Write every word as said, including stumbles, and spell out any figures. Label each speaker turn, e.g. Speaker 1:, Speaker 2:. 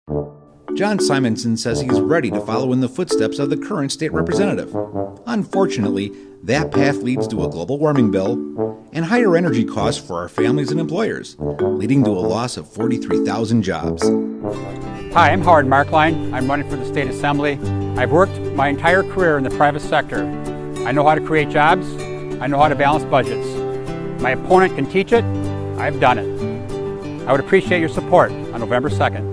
Speaker 1: John Simonson says he's ready to follow in the footsteps of the current state representative. Unfortunately, that path leads to a global warming bill and higher energy costs for our families and employers, leading to a loss of forty-three thousand jobs.
Speaker 2: Hi, I'm Howard Marklein. I'm running for the State Assembly. I've worked my entire career in the private sector. I know how to create jobs. I know how to balance budgets. My opponent can teach it. I've done it. I would appreciate your support on November second.